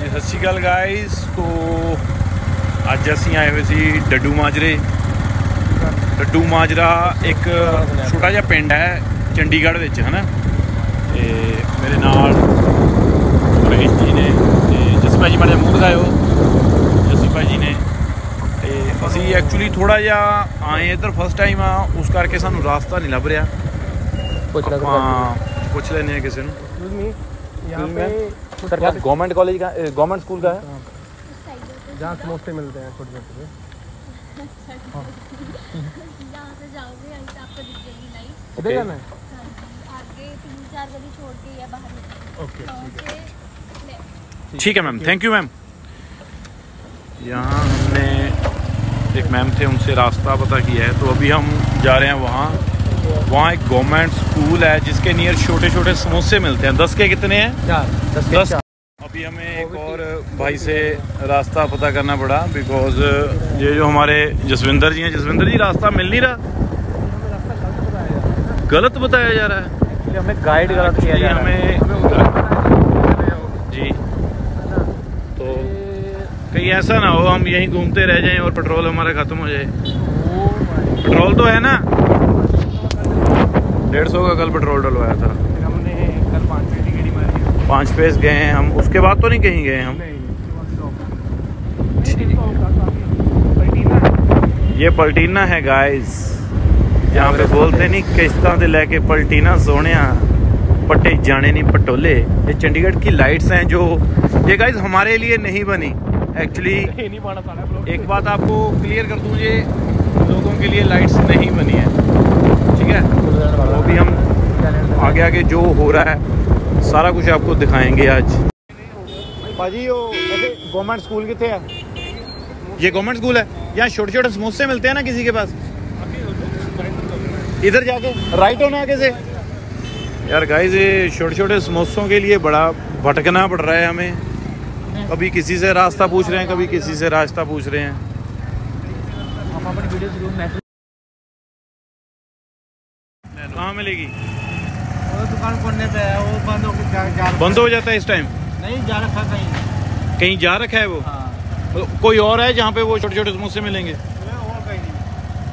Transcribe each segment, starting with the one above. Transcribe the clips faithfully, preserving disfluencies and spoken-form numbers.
जी सत श्री अकाल गाइस। तो अज असी आए हुए सी डड्डू माजरे। डड्डू माजरा एक छोटा जिहा पिंड है चंडीगढ़ विच, है ना। ते मेरे नाल सुरेश जी ने ते जस्सी भाई जी, माड़ा मूँह दिखाओ। जस्सी भाई जी ने ते असी एक्चुअली थोड़ा जिहा आए इधर फर्स्ट टाइम आ, उस करके सानू रास्ता नहीं लभ रहा। पुछ लेने किसी नूं। सर क्या गवर्नमेंट कॉलेज का, गवर्नमेंट स्कूल का है जहाँ समोसे मिलते हैं छोटे छोटे। जहाँ से जाओगे आपको दिखेगी लाइट। इधर जाना है, आगे तीन चार गली छोड़ के या बाहर। ओके ठीक है मैम, थैंक यू मैम। यहाँ हमने एक मैम थे, उनसे रास्ता पता किया है। तो अभी हम जा रहे हैं वहाँ। वहाँ एक गवर्नमेंट स्कूल है जिसके नियर छोटे छोटे समोसे मिलते हैं। दस के कितने हैं? चार। दस के दस। चार। अभी हमें एक और भाई से रास्ता पता करना पड़ा, बिकॉज ये जो हमारे जसविंदर जी हैं, जसविंदर जी रास्ता मिल नहीं रहा, गलत बताया जा रहा है। हमें गाइड गलत किया जा रहा है हमें जी। तो कहीं ऐसा ना हो हम यहीं घूमते रह जाएं और पेट्रोल हमारा ख़त्म हो जाए। पेट्रोल तो है ना, डेढ़ सौ का कल पेट्रोल डलवाया था। हमने कल पाँच पेज की गाड़ी मारी, पाँच पेज गए हैं हम, उसके बाद तो नहीं कहीं गए हम। ये पलटीना है गाइस, यहाँ पे बोलते नहीं किश्तां ते लेके पलटीना सोनिया, पट्टे जाने नहीं पटोले। ये चंडीगढ़ की लाइट्स हैं जो ये गाइस हमारे लिए नहीं बनी एक्चुअली। एक बात आपको क्लियर कर दूँ, ये लोगों के लिए लाइट्स नहीं बनी है, ठीक है। तो अभी हम आगे आगे जो हो रहा है सारा कुछ आपको दिखाएंगे आज। भाजी वो गवर्नमेंट स्कूल कितने है? ये गवर्नमेंट स्कूल है। यहाँ छोटे छोटे समोसे मिलते हैं ना किसी के पास, इधर जाके राइट होना आगे से। यार गाइस ये छोटे छोटे समोसों के लिए बड़ा भटकना पड़ रहा है हमें। कभी किसी से रास्ता पूछ रहे हैं, कभी किसी से रास्ता पूछ रहे हैं। हम अपनी वीडियो जरूर मैसेज कहाँ मिलेगी? वो दुकान खोलने पे है, वो बंद हो जा, बंद हो जाता है इस टाइम? नहीं जा रखा कहीं कहीं जा रखा है वो। हाँ। तो कोई और है जहाँ पे वो छोटे छोटे समोसे मिलेंगे? और कहीं नहीं,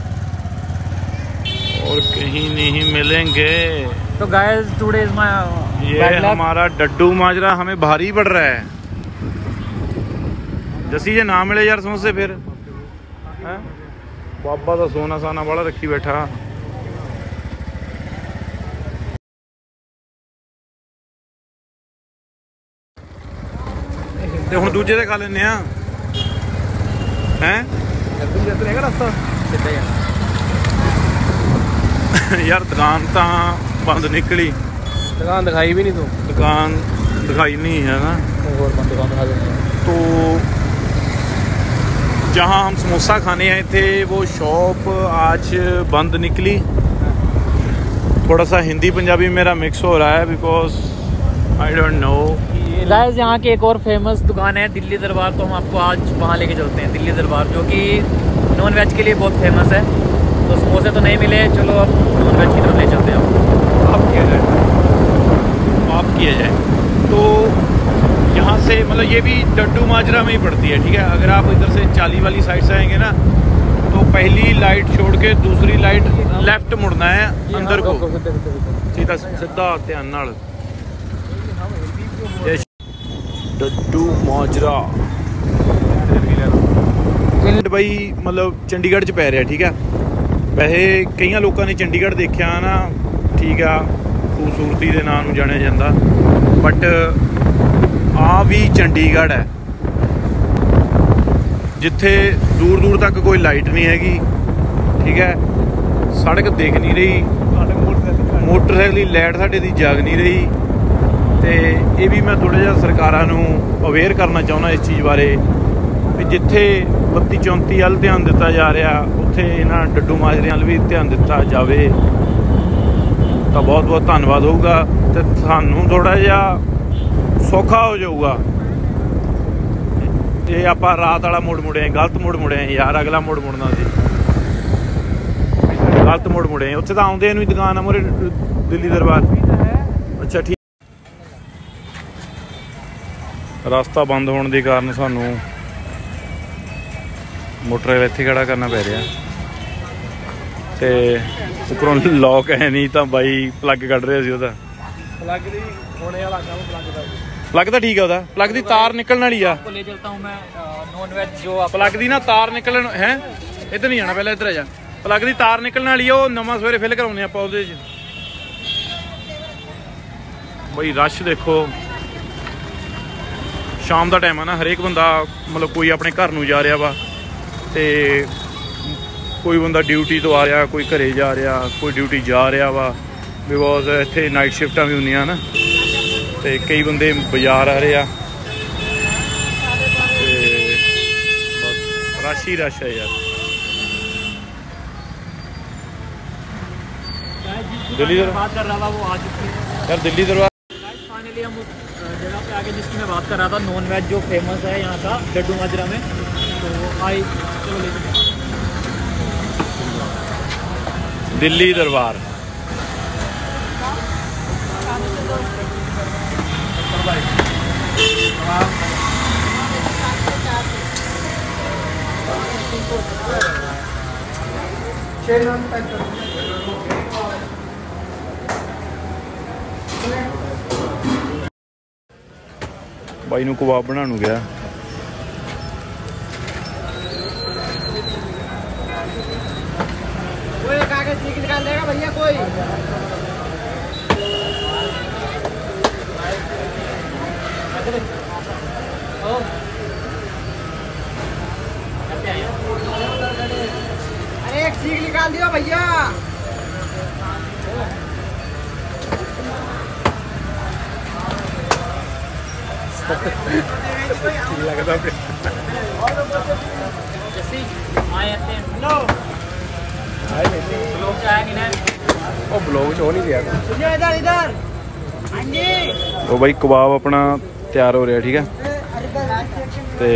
और कहीं नहीं मिलेंगे। तो गाइस टुडे इज माय ये हमारा डड्डू माजरा हमें भारी पड़ रहा है। जैसे ये ना मिले यार समोसे फिर है? बाबा तो सोना साना बड़ा रखी बैठा। ते हुण दूजे दे खा लेने हैं रास्ता सीधा यार। दुकान तो बंद निकली, दुकान दिखाई भी नहीं, तू दुकान दिखाई नहीं है ना। और बंद दुकान दिखा देंगे। तो जहाँ हम समोसा खाने आए थे वो शॉप आज बंद निकली। थोड़ा सा हिंदी पंजाबी मेरा मिक्स हो रहा है, because I don't know. Guys यहाँ की एक और फेमस दुकान है दिल्ली दरबार, तो हम आपको आज वहाँ लेके चलते हैं। दिल्ली दरबार जो कि नॉन वेज के लिए बहुत फेमस है। तो समोसे तो नहीं मिले, चलो अब नॉन वेज की तरफ ले चलते हैं। आप किया जाए आप किया जाए तो यहाँ से मतलब ये भी डड्डू माजरा में ही पड़ती है, ठीक है। अगर आप इधर से चाली वाली साइड से आएंगे ना, तो पहली लाइट छोड़ के दूसरी लाइट लेफ्ट मुड़ना है अंदर को, सीधा सीधा ध्यान नाल। डड्डू माजरा भाई मतलब चंडीगढ़ च पै रहा, ठीक है। वैसे कई लोगों ने चंडीगढ़ देखा ना, ठीक है, खूबसूरती के नाम जाने जाता, बट आ भी चंडीगढ़ है जिथे दूर दूर तक कोई लाइट नहीं हैगी, ठीक है। सड़क देख नहीं रही, मोटरसाइकिल की लाइट साढ़े दी जाग नहीं रही। तो ये भी मैं थोड़ा जिहा सरकारां नूं अवेयर करना चाहुंदा इस चीज़ बारे भी जिथे बत्ती चौंती अल ध्यान दिता जा रहा, उत्थे इन्हां डड्डू माजरे अल भी ध्यान दिता जाए तो बहुत बहुत धन्नवाद होगा। तो सानूं थोड़ा जिहा सौखा हो जाऊगा। ये आपां रात वाला मुड़ मुड़े गलत मुड़ मुड़े यार, अगला मुड़ मुड़ना सी गलत मुड़ मुड़े। उत्थे तो आउंदे नूं ही दुकान है मोरे दिल्ली दरबार। अच्छा ठीक। रास्ता बंद होने के कारण सानू मोटरसाइकिल इत्थे खड़ा करना पै रहा ते उपरों लॉक है नहीं तो बाई प्लग कढ़ रहा सी ओहदा प्लग तो ठीक है ओहदा प्लग की तार निकलने वाली आ ले चलता हूं मैं नॉन वेज जो प्लग की ना तार निकलन है इधर नहीं जाना पहले इधर आ जा प्लग की तार निकलने वाली है वो नवा सवेरे फिल कराने आप उहदे च बई रश देखो शाम का टाइम है ना हरेक बंदा मतलब कोई अपने घर नूं जा रहा वा ते कोई बंदा ड्यूटी तो आ रहा कोई घरे जा रहा कोई ड्यूटी जा रहा वा बिकॉज इत्थे नाइट शिफ्टां भी होंदियां ना ते कई बंदे बाजार आ रहे आ ते बस रश ही रश है यार दिल्ली बात कर रहा था वो आ चुकी है यार दिल्ली दरबार फाइनली हम उस जगह पे आके जिसकी मैं बात कर रहा था नॉन वेज जो फेमस है यहाँ का लड्डू माजरा में तो आई चलो लेके दिल्ली दरबार भाई नूं कबाब बनाने गया कोई कागज निकाल देगा भैया कोई अरे एक सीख निकाल दियो भैया लगता हेलो ब्लॉग च नहीं दिया इधर इधर तो भाई कबाब अपना तैयार हो रहा ठीक है ते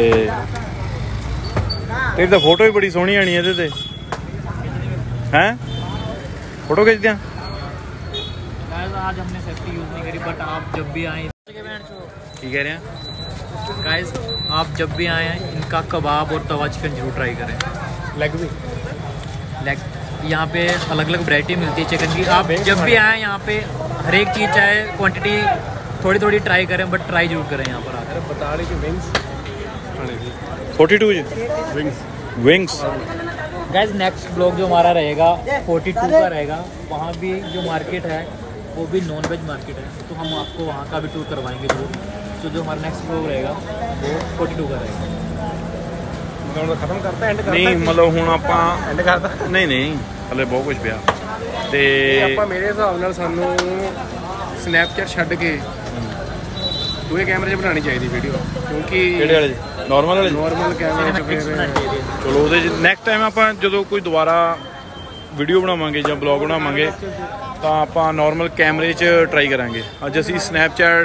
तेरी तो फोटो भी बड़ी सोहनी आनी है ते हैं फोटो खींच दिया आज हमने सेफ्टी यूज नहीं करी बट आप जब भी आए ठीक कह रहे हैं गाइस आप जब भी आए हैं इनका कबाब और तवा चिकन जरूर ट्राई करें लेग भी लेग यहाँ पे अलग अलग वैरायटी मिलती है चिकन की आप जब भी आए यहाँ पे हर एक चीज़ चाहे क्वांटिटी थोड़ी थोड़ी ट्राई करें बट ट्राई जरूर करें यहाँ पर आकर बता रहे कि wings forty two wings wings guys next blog जो हमारा रहेगा फोर्टी टू का रहेगा वहाँ भी जो मार्केट है वो भी नॉन वेज मार्केट है तो हम आपको वहाँ का भी टूर करवाएंगे जरूर तो जो हमारा नेक्स्ट ब्लॉग रहेगा वो फोर्टी टू का रहेगा खत्म करता एंड नहीं मतलब हुण आपां एंड करता नहीं नहीं हले बहुत कुछ पिया ते ਆਪਾਂ ਮੇਰੇ ਹਿਸਾਬ ਨਾਲ ਸਾਨੂੰ ਸਨੈਪਚੈਟ ਛੱਡ ਕੇ ਦੂਏ ਕੈਮਰੇ 'ਚ ਬਣਾਉਣੀ ਚਾਹੀਦੀ ਵੀਡੀਓ ਕਿਉਂਕਿ ਕਿਹੜੇ ਵਾਲੇ ਨਾਰਮਲ ਵਾਲੇ ਨਾਰਮਲ ਕੈਮਰੇ 'ਚ ਫਿਰ ਚਲੋ ਉਹਦੇ 'ਚ ਨੈਕਸਟ ਟਾਈਮ ਆਪਾਂ ਜਦੋਂ ਕੋਈ ਦੁਬਾਰਾ ਵੀਡੀਓ ਬਣਾਵਾਂਗੇ ਜਾਂ ਬਲੌਗ ਬਣਾਵਾਂਗੇ ਤਾਂ ਆਪਾਂ ਨਾਰਮਲ ਕੈਮਰੇ 'ਚ ਟਰਾਈ ਕਰਾਂਗੇ ਅੱਜ ਅਸੀਂ ਸਨੈਪਚੈਟ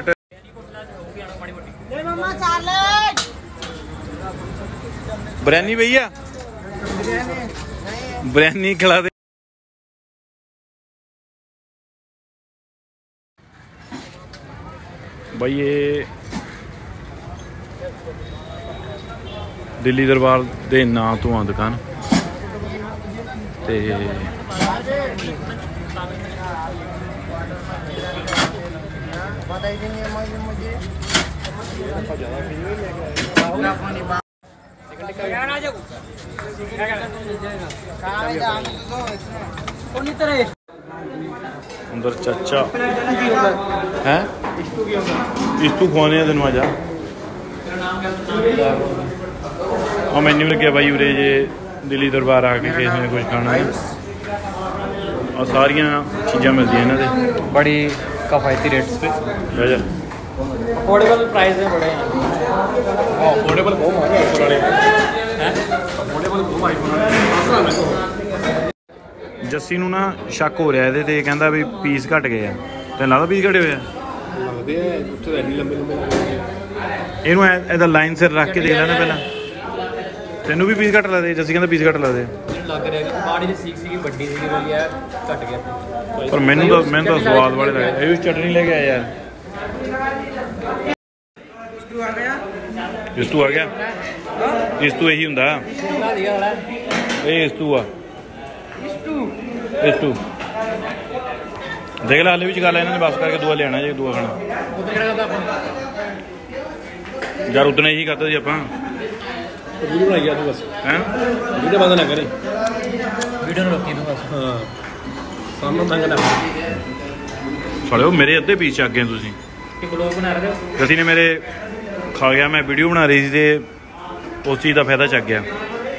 बिरयानी भैया बिरयानी खिला दे भाई ये दिल्ली दरबार दे नां तो आ दुकान ते अंदर चाचा है इस्तू खुआने दिन आ जा हाँ मैन्यू लगे भाई उरे जे दिल्ली दरबार आके किसी ने कुछ खाना है और सारिया चीज़ां मिलती इन्होंने बड़ी किफ़ायती रेट्स पे अफोर्डेबल प्राइस है बड़े अफोर्डेबल बहुत महंगे आईफोन वाले अफोर्डेबल बहुत आईफोन वाले जस्सी नूं ना शक हो रहा है ते कहंदा भी पीस घट गए आ तैनूं लगदा पीस घटे हुए आ लगदे आ उत्थे एडी लंबे लंबे ਇਹਨੂੰ ਇਹਦਾ ਲਾਈਨ ਸਿਰ ਰੱਖ ਕੇ ਦੇਖ ਲੈਣਾ ਪਹਿਲਾਂ ਤੈਨੂੰ ਵੀ ਪੀਸ ਘੱਟ ਲੱਗਦੇ ਜੱਸੀ ਕਹਿੰਦਾ ਪੀਸ ਘੱਟ ਲੱਗਦੇ ਲੱਗ ਰਿਹਾ ਬਾੜੀ ਦੀ ਸੀਕ ਸੀਗੀ ਵੱਡੀ ਸੀਗੀ ਵਾਲੀ ਹੈ ਘਟ ਗਿਆ ਪਰ ਮੈਨੂੰ ਤਾਂ ਮੈਨੂੰ ਤਾਂ ਸਵਾਦ ਵਾਲੇ ਲੱਗੇ ਇਹ ਵੀ ਚਟਨੀ ਲੈ ਕੇ ਆਇਆ ਯਾਰ ਇਸ ਤੂੰ ਆ ਗਿਆ ਇਸ ਤੂੰ ਇਹੀ ਹੁੰਦਾ ਇਹ ਇਸ ਤੂੰ ਆ ਇਸ ਤੂੰ ਦੇਖ ਲੈ ਹਾਲੇ ਵੀ ਚਗਾ ਲੈ ਇਹਨਾਂ ਨੇ ਬਸ ਕਰਕੇ ਦੂਆ ਲੈਣਾ ਜੇ ਦੂਆ ਖਾਣਾ ਯਾਰ ਉਤਨਾ ਇਹੀ ਕਰਦਾ ਸੀ ਆਪਾਂ ਵੀਡੀਓ ਬਣਾਈ ਗਿਆ ਤੂੰ ਬਸ ਹੈਂ ਵੀਡੀਓ ਬੰਦ ਨਾ ਕਰੇ ਵੀਡੀਓ ਨੂੰ ਰੋਕੀ ਤੂੰ ਬਸ ਹਾਂ ਸਾਹਮਣੇ ਮੰਗ ਨਾ ਸਾਲਿਓ ਮੇਰੇ ਅੱਧੇ ਪੀਸ ਚੱਕ ਗਏ ਤੁਸੀਂ ਕਿ ਬਲੌਗ ਬਣਾ ਰਹੇ ਹੋ ਅਸੀਂ ਨੇ ਮੇਰੇ ਖਾ ਗਿਆ ਮੈਂ ਵੀਡੀਓ ਬਣਾ ਰਹੀ ਸੀ ਤੇ ਉਸ ਚੀਜ਼ ਦਾ ਫਾਇਦਾ ਚੱਕ ਗਿਆ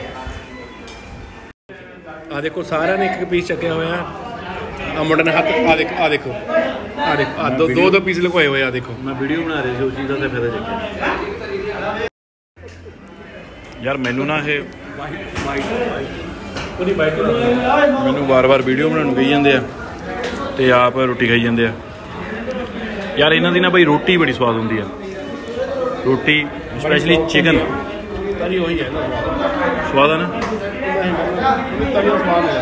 ਆ ਦੇਖੋ ਸਾਰਿਆਂ ਨੇ ਇੱਕ ਇੱਕ ਪੀਸ ਚੱਕਿਆ ਹੋਇਆ ਆ ਮੁੰਡੇ ਨੇ ਹੱਥ ਆ ਦੇਖੋ ਆ ਦੇਖੋ ਆ ਦੇਖੋ ਆ ਦੋ ਦੋ ਦੋ ਪੀਸ ਲਗਵਾਏ ਹੋਏ ਆ ਦੇਖੋ ਮੈਂ ਵੀਡੀਓ ਬਣਾ ਰਹੀ ਸੀ ਉਸ ਚੀਜ਼ ਦਾ ਤਾਂ ਫਾਇਦਾ ਚੱਕਿਆ ਯਾਰ ਮੈਨੂੰ ਨਾ ਇਹ ਮੈਨੂੰ ਵਾਰ-ਵਾਰ ਵੀਡੀਓ ਬਣਾਉਣ ਨੂੰ ਕਹੀ ਜਾਂਦੇ ਆ ਤੇ ਆਪ ਰੋਟੀ ਖਾਈ ਜਾਂਦੇ ਆ ਯਾਰ ਇਹਨਾਂ ਦੀ ਨਾ ਬਈ ਰੋਟੀ ਬੜੀ ਸਵਾਦ ਹੁੰਦੀ ਆ ਰੋਟੀ ਸਪੈਸ਼ਲੀ ਚਿਕਨ ਤਰੀ ਉਹੀ ਹੈ ਨਾ ਸਵਾਦ ਆ ਨਾ ਤਰੀ ਸਵਾਦ ਹੈ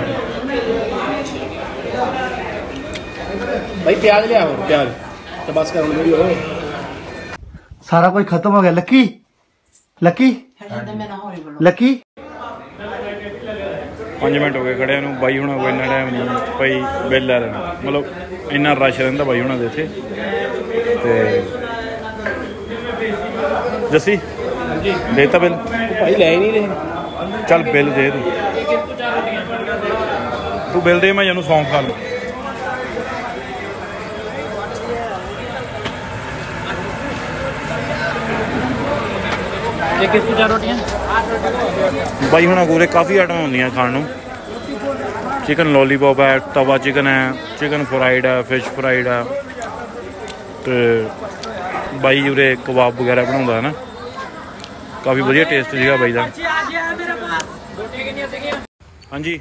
भाई प्याज ले आओ प्याज तो बस कर मेरी हो सारा कुछ खत्म हो गया लकी लकी लकी पाँच मिनट हो गए खड़े ਨੂੰ ਬਾਈ ਹੁਣਾਂ ਕੋਈ ਇੰਨਾ ਟਾਈਮ ਨਹੀਂ ਭਾਈ ਬਿੱਲ ਲੈ ਲੈਣਾ ਮਤਲਬ ਇੰਨਾ ਰਸ਼ ਰਹਿੰਦਾ ਬਾਈ ਹੁਣਾਂ ਦੇ ਇੱਥੇ ਤੇ ਜੱਸੀ ਹਾਂਜੀ ਦੇਤਾ ਬਿੱਲ ਭਾਈ ਲੈ ਨਹੀਂ ਰਹੇ ਚੱਲ ਬਿੱਲ ਦੇ ਤੂੰ ਤੂੰ ਬਿੱਲ ਦੇ ਮੈਂ ਇਹਨੂੰ ਸੌਂਫ ਖਾ ਲਵਾਂ ये किसकी चार रोटियाँ ਬਾਈ ਹੁਣਾਂ ਕੋਲੇ ਕਾਫੀ ਆਈਟਮਾਂ ਹੁੰਦੀਆਂ ਖਾਣ ਨੂੰ ਚਿਕਨ ਲੋਲੀਪੌਪ ਹੈ ਤਵਾ ਚਿਕਨ ਹੈ ਚਿਕਨ ਫਰਾਈਡ ਹੈ ਫਿਸ਼ ਫਰਾਈਡ ਹੈ ਤੇ ਬਾਈ ਉਰੇ ਕਬਾਬ ਵਗੈਰਾ ਬਣਾਉਂਦਾ ਹੈ ਨਾ ਕਾਫੀ ਵਧੀਆ ਟੇਸਟ ਸੀਗਾ ਬਾਈ ਦਾ ਹਾਂਜੀ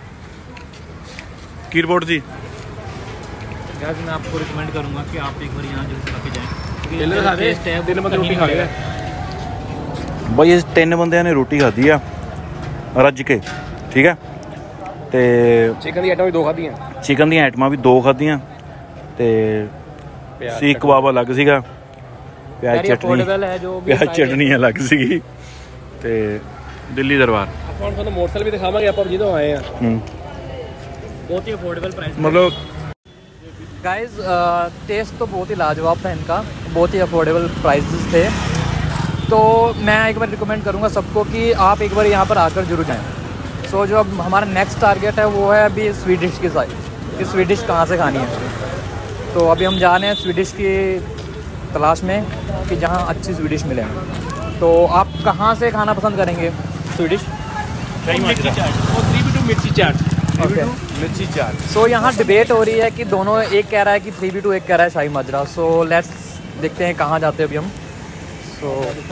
ਕੀ ਰਿਪੋर्ट थी गाइस मैं आपको रिकमेंड करूंगा कि आप एक बार यहाँ जरूर खा के जाएं दिल खा दे दिन में रोटी खा ले ਬਾਈ ਇਸ ਤਿੰਨ ਬੰਦਿਆਂ ਨੇ ਰੋਟੀ ਖਾਧੀ ਆ ਰੱਜ ਕੇ ਠੀਕ ਹੈ ਤੇ चिकन दी आइटम भी दो खादियां ਚਿਕਨ ਦੀਆਂ ਆਈਟਮਾਂ ਵੀ ਦੋ ਖਾਧੀਆਂ ਤੇ ਸੀਖ ਕਬਾਬ ਅਲੱਗ ਸੀਗਾ ਪਿਆਜ਼ ਚਟਨੀ है जो ਪਿਆਜ਼ ਚਟਨੀ ਅਲੱਗ ਸੀਗੀ ਤੇ ਦਿੱਲੀ ਦਰਬਾਰ ਆਪਾਂ ਤੁਹਾਨੂੰ ਮੋਟਰਸਾਈਕਲ ਵੀ ਦਿਖਾਵਾਂਗੇ ਆਪਾਂ ਜਿਹਦੋਂ ਆਏ ਆ ਹੂੰ बहुत ही अफोर्डेबल प्राइस मतलब गाइस टेस्ट तो बहुत ही लाजवाब था इनका बहुत ही अफोर्डेबल प्राइसेस थे तो मैं एक बार रिकमेंड करूंगा सबको कि आप एक बार यहाँ पर आकर जरूर जाएं सो जो अब हमारा नेक्स्ट टारगेट है वो है अभी स्वीडिश की साइड कि स्वीडिश कहाँ से खानी है तो अभी हम जा रहे हैं स्वीडिश की तलाश में कि जहाँ अच्छी स्वीडिश मिले तो आप कहाँ से खाना पसंद करेंगे स्वीडिश मिर्ची चाट और थ्री बी टू मिर्ची चाट ओके मिर्ची चाट सो so, यहाँ डिबेट हो रही है कि दोनों एक कह रहा है कि थ्री बी टू एक कह रहा है शाही माजरा सो लेट्स देखते हैं कहाँ जाते हैं अभी हम सो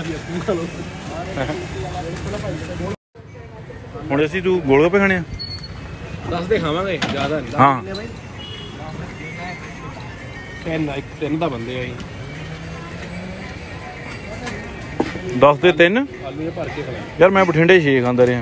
ਹੁਣ ਅਸੀਂ ਤੂੰ ਗੋਲਗੱਪੇ ਖਾਣੇ ਆ दस ਦੇ ਖਾਵਾਂਗੇ ਜ਼ਿਆਦਾ ਨਹੀਂ ਹਾਂ ਕਹਿੰਦਾ ਇੱਕ ਤਿੰਨ ਦਾ ਬੰਦੇ ਆ ਜੀ ਦਸ ਦੇ ਤਿੰਨ ਆਲੂ ਇਹ ਭਰ ਕੇ ਖਾ ਯਾਰ ਮੈਂ ਬਠਿੰਡੇ ਛੇ ਖਾਂਦਾ ਰਿਹਾ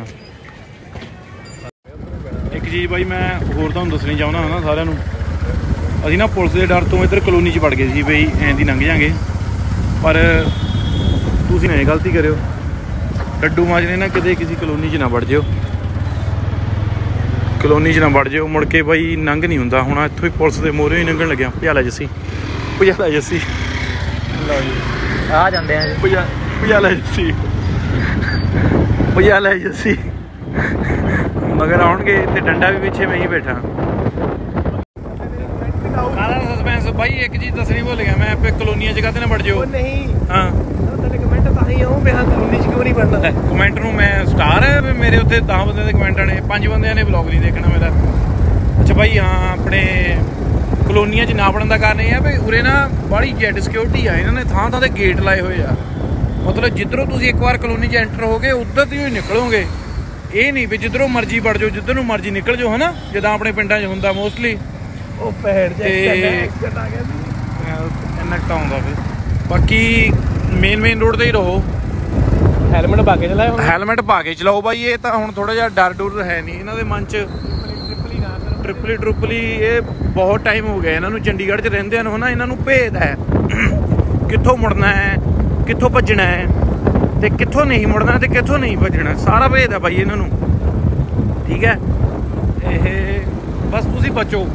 ਇੱਕ ਚੀਜ਼ ਬਾਈ ਮੈਂ ਹੋਰ ਤੁਹਾਨੂੰ ਦੱਸਣੀ ਚਾਹੁੰਦਾ ਹਾਂ ਨਾ ਸਾਰਿਆਂ ਨੂੰ ਅਸੀਂ ਨਾ ਪੁਲਿਸ ਦੇ ਡਰ ਤੋਂ ਇੱਧਰ ਕਲੋਨੀ 'ਚ ਵੜ ਗਏ ਸੀ ਬਈ ਐਂ ਦੀ ਲੰਘ ਜਾਂਗੇ ਪਰ ਤੁਸੀਂ ਨਾ ਇਹ ਗਲਤੀ ਕਰਿਓ ਲੱਡੂ ਮਾਜਰੇ ਨਾ ਕਿਤੇ ਕਿਸੇ ਕਲੋਨੀ 'ਚ ਨਾ ਵੜ ਜਿਓ ਕਲੋਨੀ 'ਚ ਨਾ ਵੜ ਜਿਓ ਮੁੜ ਕੇ ਬਾਈ ਲੰਘ ਨਹੀਂ ਹੁੰਦਾ ਹੁਣ ਇੱਥੋਂ ਹੀ ਪੁਲਿਸ ਦੇ ਮੋਹਰੇ ਹੀ ਲੰਘਣ ਲੱਗਿਆ ਭਜਾ ਲੈ ਜੱਸੀ ਭਜਾ ਲੈ ਜੱਸੀ लो जी आ जाते हैं ਭਜਾ ਭਜਾ ਲੈ ਜੱਸੀ ਭਜਾ ਲੈ ਜੱਸੀ ਮਗਰ ਆਉਣਗੇ ਤੇ ਡੰਡਾ ਵੀ ਪਿੱਛੇ ਮੈਂ ਹੀ ਬੈਠਾ ਕਾਲਾ ਸਸਪੈਂਸ ਬਾਈ ਇੱਕ ਚੀਜ਼ ਦੱਸਣੀ ਭੁੱਲ ਗਿਆ ਮੈਂ ਆਪੇ ਕਲੋਨੀਆਂ 'ਚ ਕਾਹਤੇ ਨਾ ਵੜ ਜਿਓ ਨਹੀਂ ਹਾਂ ਤੁਹਾਡੇ ਕਮੈਂਟ ਤਾਂ ਹੀ ਆਉਂ ਮੈਂ ਕਲੋਨੀ ਚ ਕਿਉਂ ਨਹੀਂ ਪੜਨਾ ਕਮੈਂਟ ਨੂੰ ਮੈਂ ਸਟਾਰ ਹੈ ਵੀ ਮੇਰੇ ਉੱਥੇ ਦਸ ਬੰਦਿਆਂ ਦੇ ਕਮੈਂਟ ਆਣੇ ਪੰਜ ਬੰਦਿਆਂ ਨੇ ਵਲੌਗ ਨਹੀਂ ਦੇਖਣਾ ਮੇਰਾ ਅੱਛਾ ਬਾਈ ਹਾਂ ਆਪਣੇ ਕਲੋਨੀਆਂ 'ਚ ਨਾ ਵੜਨ ਦਾ ਕਾਰਨ ਇਹ ਆ ਵੀ ਉਰੇ ਨਾ ਬੜੀ ਜੈਡ ਸਿਕਿਉਰਿਟੀ ਆ ਇਹਨਾਂ ਨੇ ਥਾਂ ਥਾਂ ਤੇ ਗੇਟ ਲਾਏ ਹੋਏ ਆ ਮਤਲਬ ਜਿੱਧਰੋਂ ਤੁਸੀਂ ਇੱਕ ਵਾਰ ਕਲੋਨੀ 'ਚ ਐਂਟਰ ਹੋਗੇ ਉੱਧਰ ਤੋਂ ਹੀ ਨਿਕਲੋਗੇ ਇਹ ਨਹੀਂ ਵੀ ਜਿੱਧਰੋਂ ਮਰਜ਼ੀ ਵੜ ਜਾਓ ਜਿੱਧਰ ਨੂੰ ਮਰਜ਼ੀ ਨਿਕਲ ਜਾਓ ਹਨਾ ਜਿੱਦਾਂ ਆਪਣੇ ਪਿੰਡਾਂ 'ਚ ਹੁੰਦਾ ਮੋਸਟਲੀ ਉਹ ਪਹਿੜ ਤੇ ਇੰਨਾ ਕੁ ਤਾਂ ਆਉਂਦਾ ਫਿਰ ਬਾਕੀ ਮੇਨ ਮੇਨ ਰੋਡ ਤੇ ਹੀ ਰਹੋ ਹੈਲਮਟ ਪਾ ਕੇ ਚਲਾਏ ਹੁਣ ਹੈਲਮਟ ਪਾ ਕੇ ਚਲਾਓ ਬਾਈ ਇਹ ਤਾਂ ਹੁਣ ਥੋੜਾ ਜਿਹਾ ਡਰ ਡੁਰ ਹੈ ਨਹੀਂ ਇਹਨਾਂ ਦੇ ਮਨ 'ਚ ਟ੍ਰਿਪਲੀ ਟ੍ਰਿਪਲੀ ਇਹ ਬਹੁਤ ਟਾਈਮ ਹੋ ਗਿਆ ਇਹਨਾਂ ਨੂੰ ਚੰਡੀਗੜ੍ਹ 'ਚ ਰਹਿੰਦਿਆਂ ਨੂੰ ਹਨਾ ਇਹਨਾਂ ਨੂੰ ਭੇਦ ਹੈ ਕਿੱਥੋਂ ਮੁੜਨਾ ਹੈ ਕਿੱਥੋਂ ਭੱਜਣਾ ਹੈ ਤੇ ਕਿੱਥੋਂ ਨਹੀਂ ਮੁੜਨਾ ਤੇ ਕਿੱਥੋਂ ਨਹੀਂ ਭੱਜਣਾ, ਸਾਰਾ ਭੇਜਦਾ ਬਾਈ ਇਹਨਾਂ ਨੂੰ। ਠੀਕ ਹੈ, ਇਹ ਬਸ ਤੁਸੀਂ ਬਚੋ।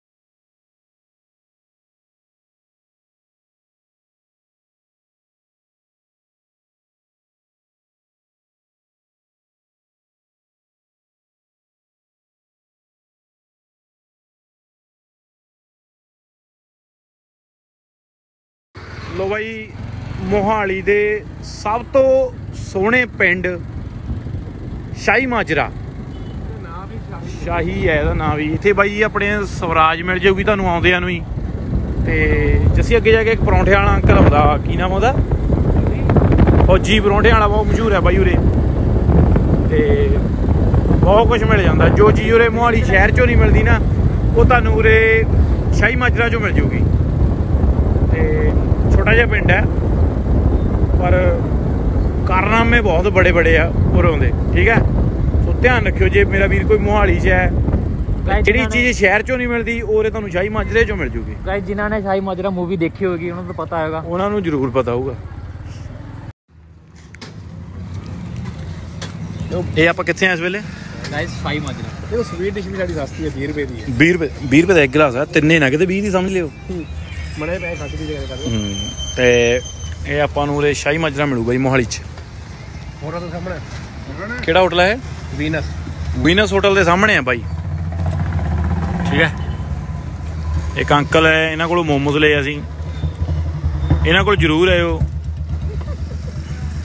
ਲੋ ਬਾਈ, ਮੋਹਾਲੀ ਦੇ ਸਭ ਤੋਂ ਸੋਹਣੇ ਪਿੰਡ ਸ਼ਾਹੀ ਮਾਜਰਾ, ਸ਼ਾਹੀ ਹੈ ਇਹਦਾ ਨਾਂ ਵੀ। ਇੱਥੇ ਬਾਈ ਜੀ ਆਪਣੇ ਸਵਰਾਜ ਮਿਲ ਜਾਊਗੀ ਤੁਹਾਨੂੰ ਆਉਂਦਿਆਂ ਨੂੰ ਹੀ। ਤੇ ਜੱਸੀ ਅੱਗੇ ਜਾ ਕੇ ਇੱਕ ਪਰੌਂਠੇ ਵਾਲਾ ਅੰਕਲ ਆਉਂਦਾ, ਕੀ ਨਾਮ ਉਹਦਾ, ਫੌਜੀ ਪਰੌਂਠੇ ਵਾਲਾ, ਬਹੁਤ ਮਸ਼ਹੂਰ ਹੈ ਬਾਈ ਉਰੇ। ਤੇ ਬਹੁਤ ਕੁਝ ਮਿਲ ਜਾਂਦਾ, ਜੋ ਚੀਜ਼ ਉਰੇ ਮੋਹਾਲੀ ਸ਼ਹਿਰ 'ਚੋਂ ਨਹੀਂ ਮਿਲਦੀ ਨਾ, ਉਹ ਤੁਹਾਨੂੰ ਉਰੇ ਸ਼ਾਹੀ ਮਾਜਰਾ 'ਚੋਂ ਮਿਲ ਜਾਊਗੀ। ਤੇ ਛੋਟਾ ਜਿਹਾ ਪਿੰਡ ਹੈ ਪਰ ਕਾਰਨਾਮੇ ਬਹੁਤ ਬੜੇ ਬੜੇ ਆ ਉਰੋਂ ਦੇ। ਠੀਕ ਹੈ, ਸੋ ਧਿਆਨ ਰੱਖਿਓ ਜੇ ਮੇਰਾ ਵੀਰ ਕੋਈ ਮੋਹਾਲੀ 'ਚ ਹੈ, ਜਿਹੜੀ ਚੀਜ਼ ਸ਼ਹਿਰ 'ਚੋਂ ਨਹੀਂ ਮਿਲਦੀ ਉਹ ਉਰੇ ਤੁਹਾਨੂੰ ਸ਼ਾਹੀ ਮਾਜਰੇ 'ਚੋਂ ਮਿਲ ਜੂਗੀ। ਗਾਇਸ ਜਿਨ੍ਹਾਂ ਨੇ ਸ਼ਾਹੀ ਮਾਜਰਾ ਮੂਵੀ ਦੇਖੀ ਹੋਗੀ ਉਹਨਾਂ ਨੂੰ ਤਾਂ ਪਤਾ ਹੋਏਗਾ, ਉਹਨਾਂ ਨੂੰ ਜ਼ਰੂਰ ਪਤਾ ਹੋਊਗਾ। ਇਹ ਆਪਾਂ ਕਿੱਥੇ ਆ ਇਸ ਵੇਲੇ? ਗਾਇਸ ਸ਼ਾਹੀ ਮਾਜਰਾ। ਦੇਖੋ ਸਵੀਟ ਡਿਸ਼ ਵੀ ਸਾਡੀ ਸਸਤੀ ਹੈ, ਵੀਹ ਰੁਪਏ ਦੀ ਹੈ। ਵੀਹ ਰੁਪਏ ਵੀਹ ਰੁਪਏ ਦਾ ਇੱਕ ਗਲਾਸ ਆ, ਤਿੰਨੇ ਨਾ ਕਿਤੇ ਵੀਹ ਦੀ ਸਮਝ ਲਿਓ। ਮੜੇ ਪੈਸੇ ਖੱਟ ਦੀ ਗੱਲ ਕਰਦੇ। ਹੂੰ, ਤੇ ਇਹ ਆਪਾਂ ਨੂੰ ਉਰੇ ਸ਼ਾਹੀ ਮਾਜਰਾ ਮਿਲੂਗਾ ਜੀ ਮੋਹਾਲੀ 'ਚ। ਹੋਟਲ ਦੇ ਸਾਹਮਣੇ। ਕਿਹੜਾ ਹੋਟਲ ਹੈ? ਵੀਨਸ। ਵੀਨਸ ਹੋਟਲ ਦੇ ਸਾਹਮਣੇ ਆ ਬਾਈ। ਠੀਕ ਹੈ, ਇੱਕ ਅੰਕਲ ਹੈ, ਇਹਨਾਂ ਕੋਲੋਂ ਮੋਮੋਸ ਲਏ ਅਸੀਂ, ਇਹਨਾਂ ਕੋਲ ਜ਼ਰੂਰ ਆਇਓ।